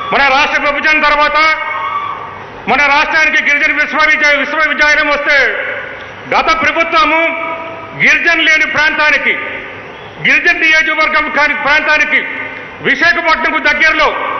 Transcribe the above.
మన రాష్ట్ర విభజన తర్వాత మన రాష్ట్రానికి గిరిజన విశ్వవిద్యాలయం వస్తే గత ప్రభుత్వము గిరిజన లేని ప్రాంతానికి గిరిజన నియోజకవర్గం ప్రాంతానికి విశాఖపట్నంకు దగ్గరలో